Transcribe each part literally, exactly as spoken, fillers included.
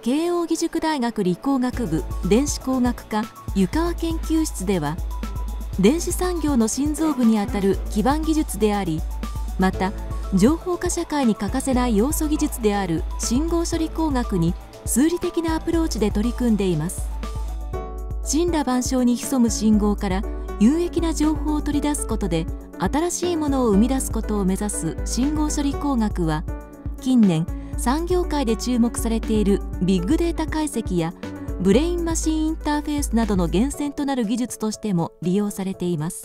慶應義塾大学理工学部電子工学科湯川研究室では、電子産業の心臓部にあたる基盤技術であり、また情報化社会に欠かせない要素技術である信号処理工学に数理的なアプローチで取り組んでいます。森羅万象に潜む信号から有益な情報を取り出すことで新しいものを生み出すことを目指す信号処理工学は、近年産業界で注目されているビッグデータ解析やブレインマシンインターフェースなどの源泉となる技術としても利用されています。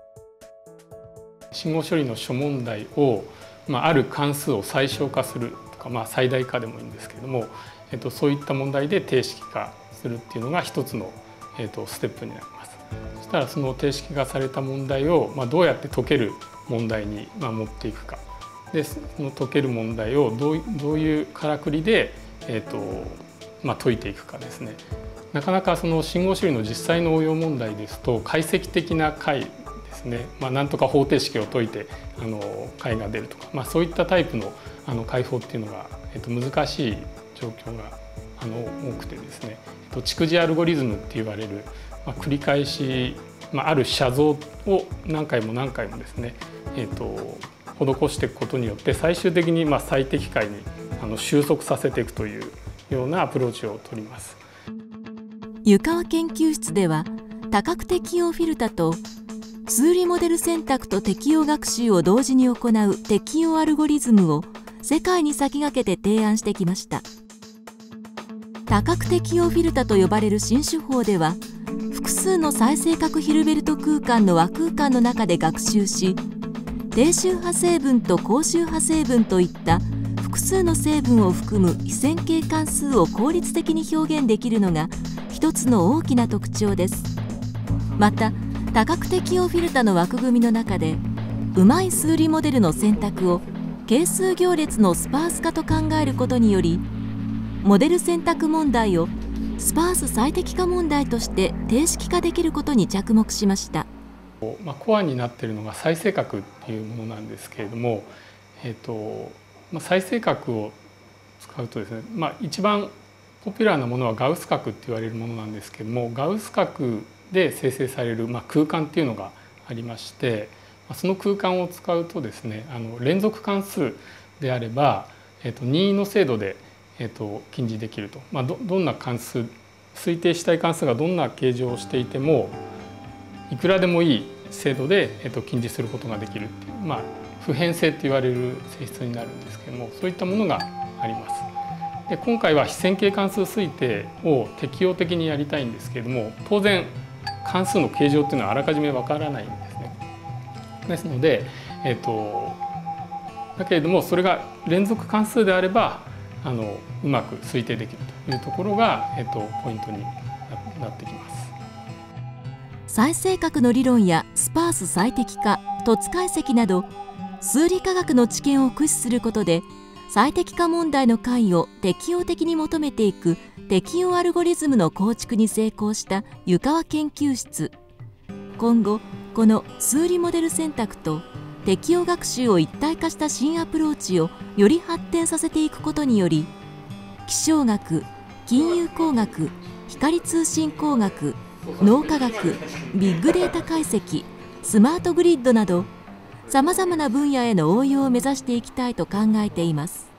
信号処理の諸問題を、まあ、ある関数を最小化するとか、まあ、最大化でもいいんですけれども、えっと、そういった問題で定式化するっていうのが一つの、えっと、ステップになります。そしたらその定式化された問題を、まあ、どうやって解ける問題に、まあ、持っていくか。でその解ける問題をどう、どういうからくりで、えっとまあ、解いていくかですね。なかなかその信号処理の実際の応用問題ですと、解析的な解ですね、まあ、なんとか方程式を解いてあの解が出るとか、まあ、そういったタイプのあの解法っていうのが、えっと、難しい状況があの多くてですね、えっと、蓄次アルゴリズムって言われる、まあ、繰り返し、まあ、ある写像を何回も何回もですね、えっと、施していくことによって最終的にまあ最適解にあの収束させていくというようなアプローチを取ります。 湯川研究室では多角適用フィルタと数理モデル選択と適用学習を同時に行う適用アルゴリズムを世界に先駆けて提案してきました。多角適用フィルタと呼ばれる新手法では、複数の再生角ヒルベルト空間の和空間の中で学習し、低周波成分と高周波成分といった複数の成分を含む非線形関数を効率的に表現できるのが一つの大きな特徴です。また多角適用フィルタの枠組みの中で、うまい数理モデルの選択を係数行列のスパース化と考えることにより、モデル選択問題をスパース最適化問題として定式化できることに着目しました。 まあ、コアになっているのが再生角っていうものなんですけれども、えーとまあ、再生角を使うとですね、まあ、一番ポピュラーなものはガウス角って言われるものなんですけれども、ガウス角で生成される、まあ、空間っていうのがありまして、その空間を使うとですね、あの連続関数であれば、えー、と任意の精度で、えー、と近似できると、まあ、ど, どんな関数推定したい関数がどんな形状をしていてもいくらでもいい精度で、えー、と近似することができるっていう、まあ、不変性って言われる性質になるんですけども、そういったものがあります。で今回は非線形関数推定を適用的にやりたいんですけれども、当然関数の形状っていうのはあらかじめわからないんですね。ですので、えー、とだけれどもそれが連続関数であればあのうまく推定できるというところが、えー、とポイントになってきます。 再生角の理論やスパース最適化、凸解析など数理科学の知見を駆使することで最適化問題の解を適応的に求めていく適用アルゴリズムの構築に成功した湯川研究室。今後この数理モデル選択と適用学習を一体化した新アプローチをより発展させていくことにより、気象学、金融工学、光通信工学、脳科学、ビッグデータ解析、スマートグリッドなどさまざまな分野への応用を目指していきたいと考えています。